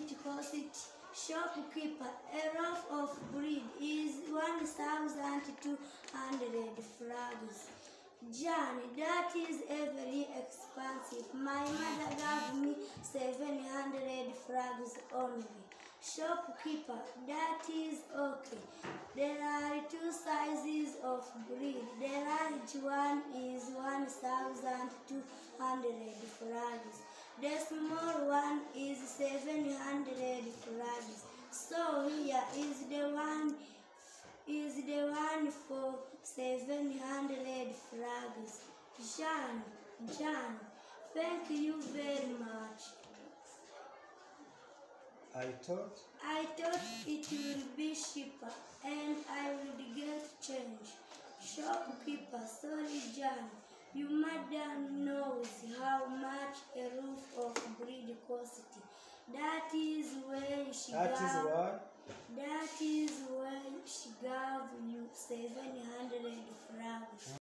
it cost it? Shopkeeper, a loaf of bread is 1,200 francs. Johnny, that is very expensive. My mother gave me 700 francs only. Shopkeeper, that is okay. There are two sizes of bread. The large one is 1,200 francs. The small one is 700 francs. So here is the one for 700 francs. John, thank you very much. I thought it will be cheaper and I would get change. Shopkeeper, sorry John, your mother knows how much a loaf of bread costs. That is why she gave you 700 francs.